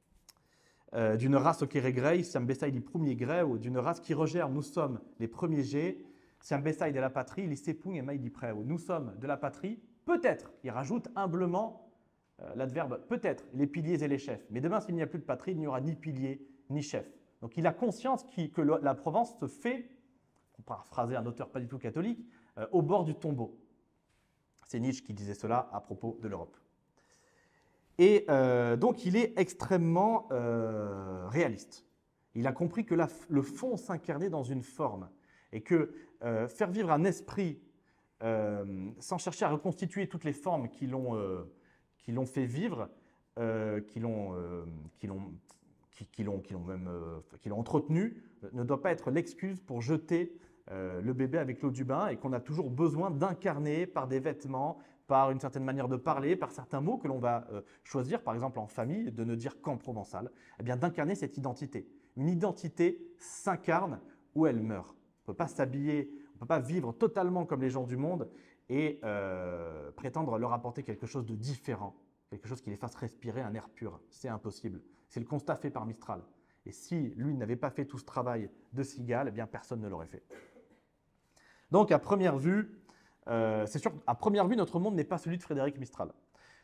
euh, d'une race qui regrette, siam bessaï di premier gré, ou d'une race qui regère, nous sommes les premiers jets, siam bessaï de la patrie, li sepung et maï di pré, nous sommes de la patrie, peut-être, il rajoute humblement euh, l'adverbe peut-être, les piliers et les chefs. Mais demain, s'il n'y a plus de patrie, il n'y aura ni piliers ni chefs. Donc il a conscience qui, que le, la Provence se fait, pour paraphraser un auteur pas du tout catholique, euh, au bord du tombeau. C'est Nietzsche qui disait cela à propos de l'Europe. Et euh, donc il est extrêmement euh, réaliste. Il a compris que la, le fond s'incarnait dans une forme et que euh, faire vivre un esprit euh, sans chercher à reconstituer toutes les formes qui l'ont euh, qui l'ont fait vivre, euh, qui l'ont euh, qui l'ont qui, qui l'ont qui l'ont même euh, qui l'ont entretenu, ne doit pas être l'excuse pour jeter euh, le bébé avec l'eau du bain et qu'on a toujours besoin d'incarner par des vêtements, par une certaine manière de parler, par certains mots que l'on va euh, choisir, par exemple en famille, de ne dire qu'en provençal, eh bien d'incarner cette identité. Une identité s'incarne ou elle meurt. On ne peut pas s'habiller, on ne peut pas vivre totalement comme les gens du monde et euh, prétendre leur apporter quelque chose de différent, quelque chose qui les fasse respirer un air pur. C'est impossible. C'est le constat fait par Mistral. Et si lui n'avait pas fait tout ce travail de cigale, eh bien personne ne l'aurait fait. Donc à première vue, euh, c'est sûr qu'à première vue, notre monde n'est pas celui de Frédéric Mistral.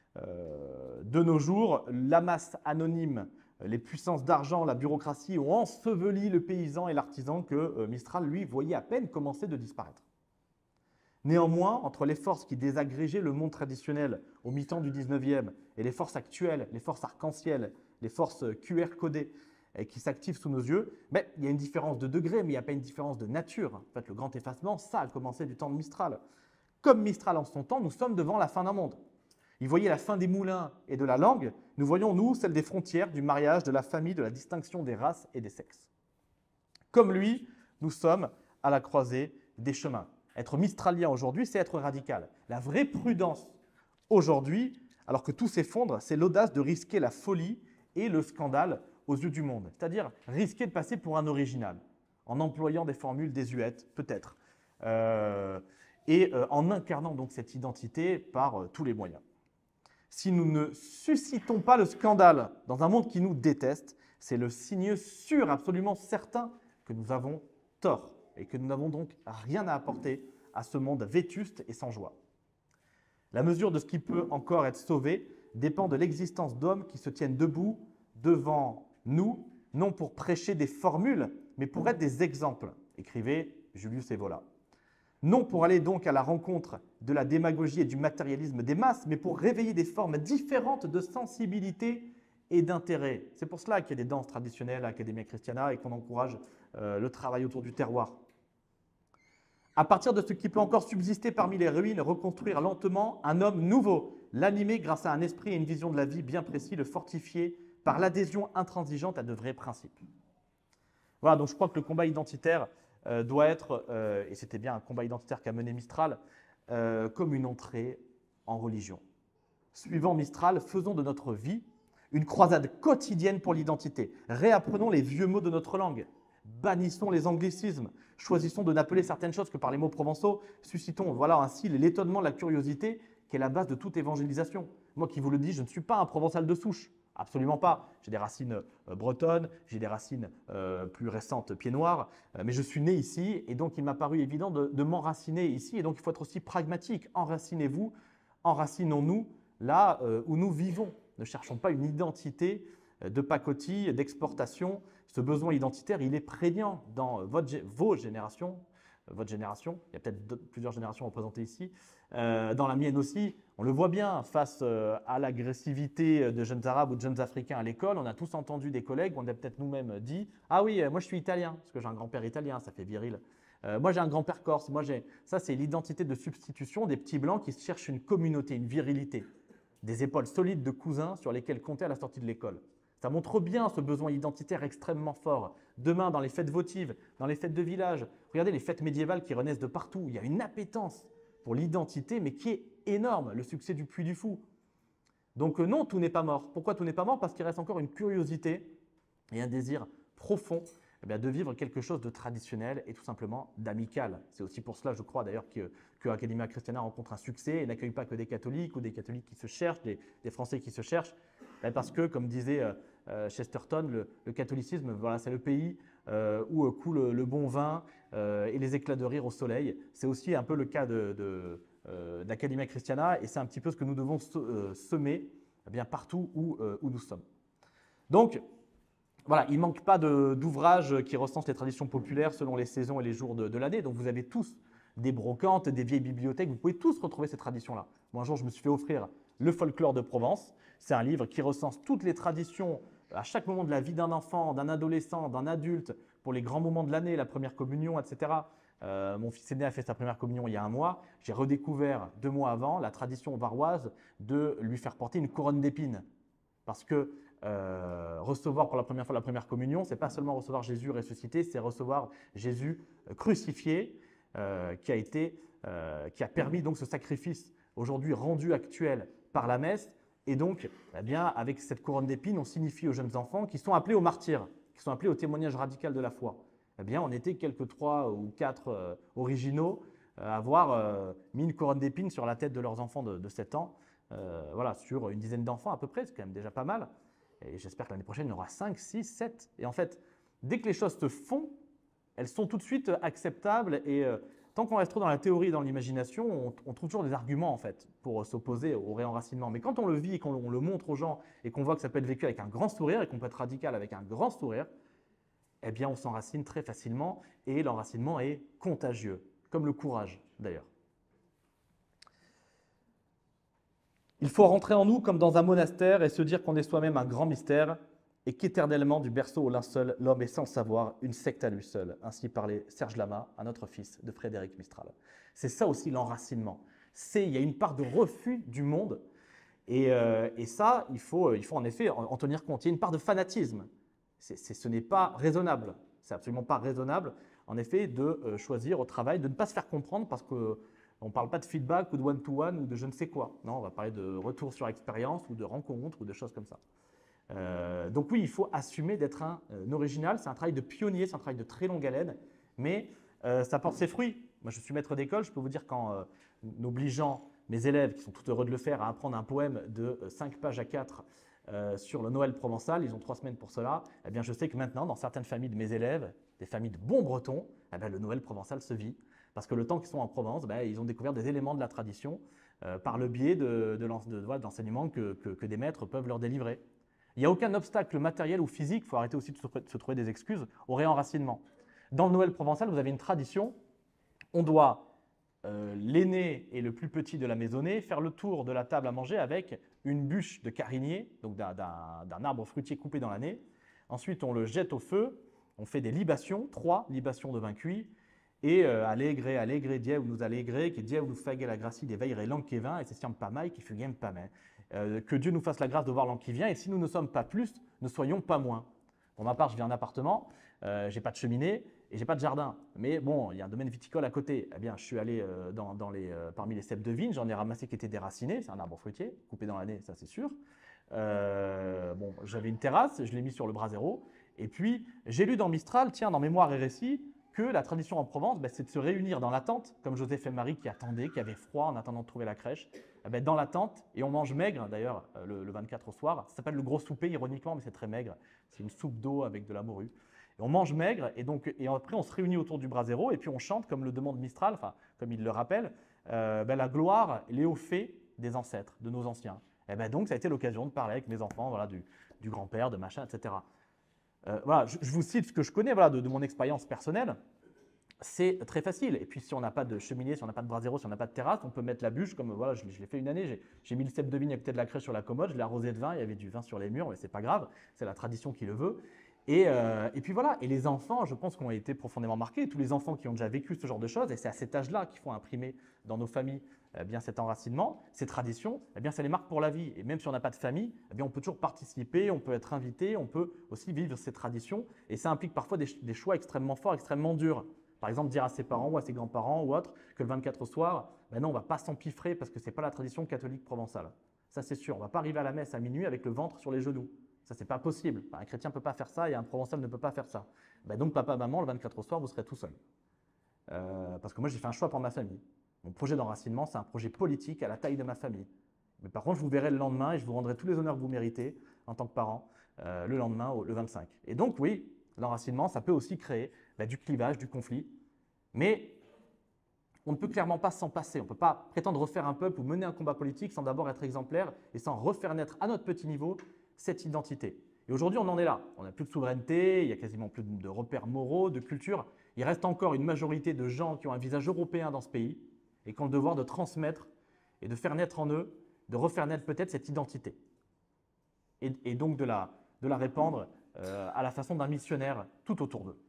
Euh, de nos jours, la masse anonyme, les puissances d'argent, la bureaucratie ont enseveli le paysan et l'artisan que euh, Mistral, lui, voyait à peine commencer de disparaître. Néanmoins, entre les forces qui désagrégeaient le monde traditionnel au mi-temps du dix-neuvième et les forces actuelles, les forces arc-en-ciel, les forces Q R codées et qui s'activent sous nos yeux, ben, il y a une différence de degré, mais il n'y a pas une différence de nature. En fait, le grand effacement, ça a commencé du temps de Mistral. Comme Mistral en son temps, nous sommes devant la fin d'un monde. Il voyait la fin des moulins et de la langue, nous voyons, nous, celle des frontières, du mariage, de la famille, de la distinction des races et des sexes. Comme lui, nous sommes à la croisée des chemins. Être mistralien aujourd'hui, c'est être radical. La vraie prudence aujourd'hui, alors que tout s'effondre, c'est l'audace de risquer la folie et le scandale aux yeux du monde. C'est-à-dire risquer de passer pour un original, en employant des formules désuètes, peut-être, euh, et euh, en incarnant donc cette identité par euh, tous les moyens. Si nous ne suscitons pas le scandale dans un monde qui nous déteste, c'est le signe sûr, absolument certain, que nous avons tort et que nous n'avons donc rien à apporter à ce monde vétuste et sans joie. La mesure de ce qui peut encore être sauvé dépend de l'existence d'hommes qui se tiennent debout devant nous, non pour prêcher des formules, mais pour être des exemples, écrivait Julius Evola. Non pour aller donc à la rencontre de la démagogie et du matérialisme des masses, mais pour réveiller des formes différentes de sensibilité et d'intérêt. C'est pour cela qu'il y a des danses traditionnelles à Academia Christiana et qu'on encourage euh, le travail autour du terroir. À partir de ce qui peut encore subsister parmi les ruines, reconstruire lentement un homme nouveau, l'animer grâce à un esprit et une vision de la vie bien précis, le fortifier par l'adhésion intransigeante à de vrais principes. Voilà, donc je crois que le combat identitaire euh, doit être, euh, et c'était bien un combat identitaire qu'a mené Mistral, euh, comme une entrée en religion. Suivant Mistral, faisons de notre vie une croisade quotidienne pour l'identité. Réapprenons les vieux mots de notre langue. Bannissons les anglicismes. Choisissons de n'appeler certaines choses que par les mots provençaux. Suscitons voilà, ainsi l'étonnement, la curiosité qui est la base de toute évangélisation. Moi qui vous le dis, je ne suis pas un provençal de souche. Absolument pas. J'ai des racines euh, bretonnes, j'ai des racines euh, plus récentes pieds noirs, euh, mais je suis né ici et donc il m'a paru évident de, de m'enraciner ici. Et donc il faut être aussi pragmatique. Enracinez-vous, enracinons-nous là euh, où nous vivons. Ne cherchons pas une identité de pacotille, d'exportation. Ce besoin identitaire, il est prégnant dans votre, vos générations, votre génération, il y a peut-être plusieurs générations représentées ici, euh, dans la mienne aussi. On le voit bien face euh, à l'agressivité de jeunes arabes ou de jeunes africains à l'école. On a tous entendu des collègues, on a peut-être nous-mêmes dit « Ah oui, moi je suis italien, parce que j'ai un grand-père italien, ça fait viril. Euh, moi j'ai un grand-père corse. » Moi, j'ai... Ça, c'est l'identité de substitution des petits blancs qui cherchent une communauté, une virilité. Des épaules solides de cousins sur lesquels compter à la sortie de l'école. Ça montre bien ce besoin identitaire extrêmement fort. Demain, dans les fêtes votives, dans les fêtes de village, regardez les fêtes médiévales qui renaissent de partout. Il y a une appétence pour l'identité, mais qui est énorme, le succès du Puy du Fou. Donc non, tout n'est pas mort. Pourquoi tout n'est pas mort? Parce qu'il reste encore une curiosité et un désir profond eh bien, de vivre quelque chose de traditionnel et tout simplement d'amical. C'est aussi pour cela, je crois d'ailleurs, que, que Academia Christiana rencontre un succès et n'accueille pas que des catholiques ou des catholiques qui se cherchent, des, des Français qui se cherchent, parce que, comme disait euh, Chesterton, le, le catholicisme, voilà, c'est le pays euh, où coule le bon vin euh, et les éclats de rire au soleil. C'est aussi un peu le cas de, de, euh, d'Academia Christiana et c'est un petit peu ce que nous devons se, euh, semer eh bien, partout où, euh, où nous sommes. Donc, voilà, il ne manque pas d'ouvrages qui recensent les traditions populaires selon les saisons et les jours de, de l'année. Donc, vous avez tous des brocantes, des vieilles bibliothèques. Vous pouvez tous retrouver ces traditions-là. Moi, un jour, je me suis fait offrir Le folklore de Provence. C'est un livre qui recense toutes les traditions à chaque moment de la vie d'un enfant, d'un adolescent, d'un adulte, pour les grands moments de l'année, la première communion, et cetera. Euh, mon fils aîné a fait sa première communion il y a un mois. J'ai redécouvert deux mois avant la tradition varoise de lui faire porter une couronne d'épines. Parce que euh, recevoir pour la première fois la première communion, ce n'est pas seulement recevoir Jésus ressuscité, c'est recevoir Jésus crucifié, euh, qui, a été, euh, qui a permis donc ce sacrifice aujourd'hui rendu actuel par la messe. Et donc, eh bien, avec cette couronne d'épines, on signifie aux jeunes enfants qui sont appelés au martyre, qui sont appelés au témoignage radical de la foi. Eh bien, on était quelques trois ou quatre euh, originaux à avoir euh, mis une couronne d'épines sur la tête de leurs enfants de, de sept ans. Euh, voilà, sur une dizaine d'enfants à peu près, c'est quand même déjà pas mal. Et j'espère que l'année prochaine, il y en aura cinq, six, sept. Et en fait, dès que les choses se font, elles sont tout de suite acceptables. Et euh, tant qu'on reste trop dans la théorie et dans l'imagination, on, on trouve toujours des arguments en fait pour s'opposer au réenracinement. Mais quand on le vit et qu'on le montre aux gens et qu'on voit que ça peut être vécu avec un grand sourire et qu'on peut être radical avec un grand sourire, eh bien, on s'enracine très facilement et l'enracinement est contagieux, comme le courage d'ailleurs. Il faut rentrer en nous comme dans un monastère et se dire qu'on est soi-même un grand mystère et qu'éternellement, du berceau au linceul, l'homme est sans savoir une secte à lui seul. Ainsi parlait Serge Lama, un autre fils de Frédéric Mistral. C'est ça aussi l'enracinement. C'est, il y a une part de refus du monde et, euh, et ça, il faut, il faut en effet en, en tenir compte. Il y a une part de fanatisme. C'est, c'est, ce n'est pas raisonnable. C'est absolument pas raisonnable, en effet, de euh, choisir au travail, de ne pas se faire comprendre parce que on ne parle pas de feedback ou de one-to-one ou de je ne sais quoi. Non, on va parler de retour sur expérience ou de rencontre ou de choses comme ça. Euh, donc oui, il faut assumer d'être un, un original. C'est un travail de pionnier, c'est un travail de très longue haleine, mais euh, ça porte ses fruits. Moi, je suis maître d'école, je peux vous dire qu'en euh, obligeant mes élèves, qui sont tout heureux de le faire, à apprendre un poème de cinq pages à quatre euh, sur le Noël provençal, ils ont trois semaines pour cela, eh bien, je sais que maintenant, dans certaines familles de mes élèves, des familles de bons bretons, eh bien, le Noël provençal se vit. Parce que le temps qu'ils sont en Provence, ben, ils ont découvert des éléments de la tradition euh, par le biais de, de, de, de, d'enseignements que, que, que des maîtres peuvent leur délivrer. Il n'y a aucun obstacle matériel ou physique, il faut arrêter aussi de se, de se trouver des excuses, au réenracinement. Dans le Noël provençal, vous avez une tradition, on doit, euh, l'aîné et le plus petit de la maisonnée, faire le tour de la table à manger avec une bûche de carigné, donc d'un, d'un, d'un arbre fruitier coupé dans l'année. Ensuite, on le jette au feu, on fait des libations, trois libations de vin cuit, et euh, allegre, allegre, Dieu nous allegre, que Dieu nous fasse la grâce de veiller l'an qui vient, et c'est siam pas mal, qui fait game pas mal. Euh, que Dieu nous fasse la grâce de voir l'an qui vient, et si nous ne sommes pas plus, ne soyons pas moins. Pour ma part, je vis en appartement, euh, j'ai pas de cheminée et j'ai pas de jardin. Mais bon, il y a un domaine viticole à côté. Eh bien, je suis allé euh, dans, dans les, euh, parmi les cèpes de vigne, j'en ai ramassé qui étaient déracinés, c'est un arbre fruitier, coupé dans l'année, ça c'est sûr. Euh, bon, j'avais une terrasse, je l'ai mis sur le brasero, et puis j'ai lu dans Mistral, tiens, dans Mémoires et Récits, que la tradition en Provence, ben, c'est de se réunir dans la tente, comme Joseph et Marie qui attendaient, qui avaient froid en attendant de trouver la crèche, eh ben, dans la tente, et on mange maigre, d'ailleurs, le, le vingt-quatre au soir. Ça s'appelle le gros souper, ironiquement, mais c'est très maigre. C'est une soupe d'eau avec de la morue. Et on mange maigre, et, donc, et après on se réunit autour du brasero, et puis on chante, comme le demande Mistral, enfin, comme il le rappelle, euh, ben, la gloire, les hauts faits des ancêtres, de nos anciens. Et ben, donc ça a été l'occasion de parler avec mes enfants, voilà, du, du grand-père, de machin, et cetera. Euh, voilà, je, je vous cite ce que je connais voilà, de, de mon expérience personnelle. C'est très facile. Et puis, si on n'a pas de cheminée, si on n'a pas de brasero, si on n'a pas de terrasse, on peut mettre la bûche, comme voilà, je, je l'ai fait une année. J'ai mis le cep de vigne à côté de la crèche sur la commode, je l'ai arrosé de vin, il y avait du vin sur les murs, mais c'est pas grave, c'est la tradition qui le veut. Et, euh, et puis voilà, et les enfants, je pense, qu'on a été profondément marqués, tous les enfants qui ont déjà vécu ce genre de choses, et c'est à cet âge-là qu'il faut imprimer dans nos familles eh bien, cet enracinement, ces traditions, eh bien, ça les marque pour la vie. Et même si on n'a pas de famille, eh bien, on peut toujours participer, on peut être invité, on peut aussi vivre ces traditions, et ça implique parfois des, des choix extrêmement forts, extrêmement durs. Par exemple, dire à ses parents ou à ses grands-parents ou autres que le vingt-quatre au soir, ben non, on ne va pas s'empiffrer parce que ce n'est pas la tradition catholique provençale. Ça, c'est sûr. On ne va pas arriver à la messe à minuit avec le ventre sur les genoux. Ça, ce n'est pas possible. Un chrétien ne peut pas faire ça et un provençal ne peut pas faire ça. Ben donc, papa, maman, le vingt-quatre au soir, vous serez tout seul. Euh, parce que moi, j'ai fait un choix pour ma famille. Mon projet d'enracinement, c'est un projet politique à la taille de ma famille. Mais par contre, je vous verrai le lendemain et je vous rendrai tous les honneurs que vous méritez en tant que parent euh, le lendemain, le vingt-cinq. Et donc, oui, l'enracinement, ça peut aussi créer bah, du clivage, du conflit. Mais on ne peut clairement pas s'en passer. On ne peut pas prétendre refaire un peuple ou mener un combat politique sans d'abord être exemplaire et sans refaire naître à notre petit niveau cette identité. Et aujourd'hui, on en est là. On n'a plus de souveraineté, il n'y a quasiment plus de repères moraux, de culture. Il reste encore une majorité de gens qui ont un visage européen dans ce pays et qui ont le devoir de transmettre et de faire naître en eux, de refaire naître peut-être cette identité. Et, et donc de la, de la répandre euh, à la façon d'un missionnaire tout autour d'eux.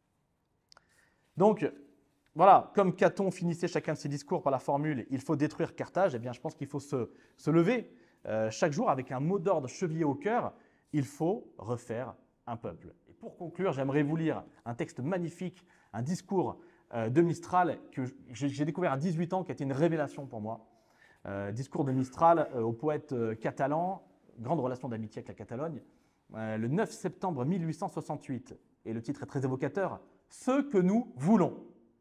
Donc, voilà, comme Caton finissait chacun de ses discours par la formule « il faut détruire Carthage », eh bien, je pense qu'il faut se, se lever euh, chaque jour avec un mot d'ordre chevillé au cœur « il faut refaire un peuple ». Et pour conclure, j'aimerais vous lire un texte magnifique, un discours euh, de Mistral que j'ai découvert à dix-huit ans, qui a été une révélation pour moi. Euh, discours de Mistral euh, au poète euh, catalan, grande relation d'amitié avec la Catalogne, euh, le neuf septembre mille huit cent soixante-huit. Et le titre est très évocateur, « Ce que nous voulons ».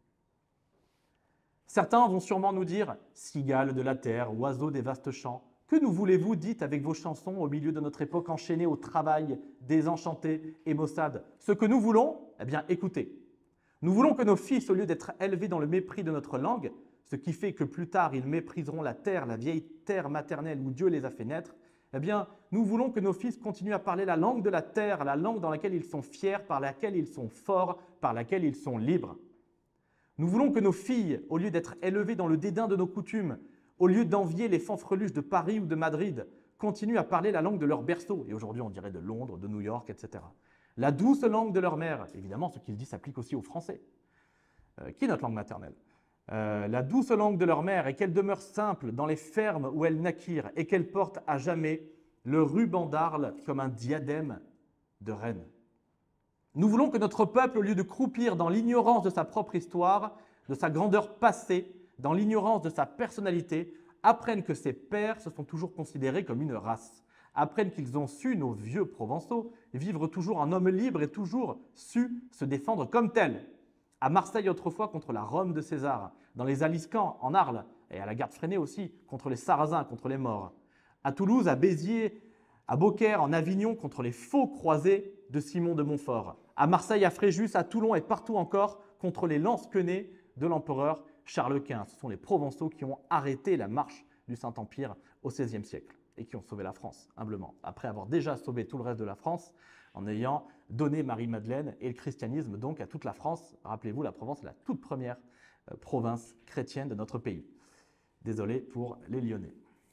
Certains vont sûrement nous dire « Cigales de la terre, oiseaux des vastes champs, que nous voulez-vous, dites avec vos chansons au milieu de notre époque enchaînée au travail, désenchanté et maussade. Ce que nous voulons, eh bien écoutez. Nous voulons que nos fils, au lieu d'être élevés dans le mépris de notre langue, ce qui fait que plus tard ils mépriseront la terre, la vieille terre maternelle où Dieu les a fait naître, eh bien nous voulons que nos fils continuent à parler la langue de la terre, la langue dans laquelle ils sont fiers, par laquelle ils sont forts, par laquelle ils sont libres. Nous voulons que nos filles, au lieu d'être élevées dans le dédain de nos coutumes, au lieu d'envier les fanfreluches de Paris ou de Madrid, continuent à parler la langue de leur berceau, et aujourd'hui on dirait de Londres, de New York, et cetera. La douce langue de leur mère, évidemment ce qu'il dit s'applique aussi au français, euh, qui est notre langue maternelle. Euh, la douce langue de leur mère, et qu'elle demeure simple dans les fermes où elles naquirent, et qu'elle porte à jamais le ruban d'Arles comme un diadème de reine. Nous voulons que notre peuple, au lieu de croupir dans l'ignorance de sa propre histoire, de sa grandeur passée, dans l'ignorance de sa personnalité, apprenne que ses pères se sont toujours considérés comme une race, apprenne qu'ils ont su, nos vieux Provençaux, vivre toujours en hommes libres et toujours su se défendre comme tels. À Marseille autrefois contre la Rome de César, dans les Aliscamps, en Arles, et à la garde freinée aussi, contre les Sarrasins, contre les Maures. À Toulouse, à Béziers, à Beaucaire, en Avignon, contre les faux croisés de Simon de Montfort. À Marseille, à Fréjus, à Toulon et partout encore, contre les lance-quenets de l'empereur Charles quinze. Ce sont les Provençaux qui ont arrêté la marche du Saint-Empire au seizième siècle et qui ont sauvé la France, humblement, après avoir déjà sauvé tout le reste de la France en ayant donné Marie-Madeleine et le christianisme donc à toute la France. Rappelez-vous, la Provence est la toute première euh, province chrétienne de notre pays. Désolé pour les Lyonnais.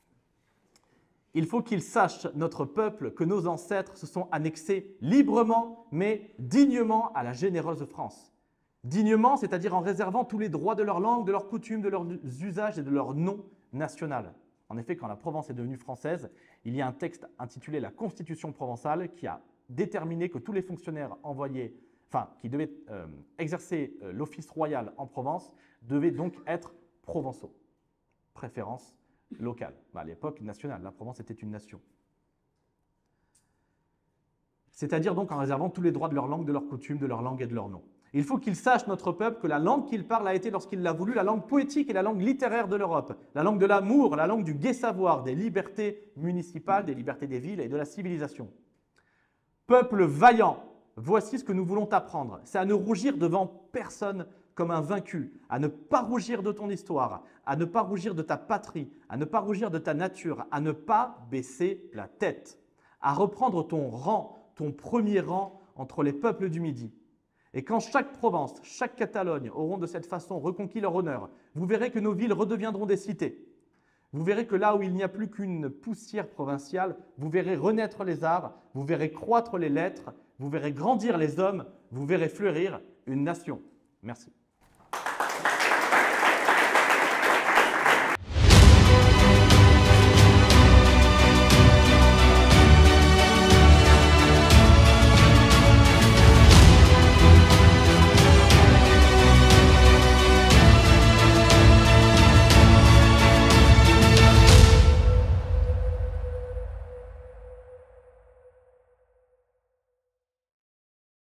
Il faut qu'il sache, notre peuple, que nos ancêtres se sont annexés librement, mais dignement à la généreuse France. Dignement, c'est-à-dire en réservant tous les droits de leur langue, de leurs coutumes, de leurs usages et de leur nom national. En effet, quand la Provence est devenue française, il y a un texte intitulé « La Constitution provençale » qui a déterminé que tous les fonctionnaires envoyés, enfin, qui devaient euh, exercer euh, l'office royal en Provence devaient donc être provençaux. Préférence locale. Bah, à l'époque, nationale. La Provence était une nation. C'est-à-dire donc en réservant tous les droits de leur langue, de leur coutume, de leur langue et de leur nom. Il faut qu'il sache, notre peuple, que la langue qu'il parle a été, lorsqu'il l'a voulu, la langue poétique et la langue littéraire de l'Europe, la langue de l'amour, la langue du gai savoir, des libertés municipales, des libertés des villes et de la civilisation. Peuple vaillant, voici ce que nous voulons t'apprendre. C'est à ne rougir devant personne comme un vaincu, à ne pas rougir de ton histoire, à ne pas rougir de ta patrie, à ne pas rougir de ta nature, à ne pas baisser la tête, à reprendre ton rang, ton premier rang entre les peuples du Midi. Et quand chaque Provence, chaque Catalogne auront de cette façon reconquis leur honneur, vous verrez que nos villes redeviendront des cités. Vous verrez que là où il n'y a plus qu'une poussière provinciale, vous verrez renaître les arts, vous verrez croître les lettres, vous verrez grandir les hommes, vous verrez fleurir une nation. Merci.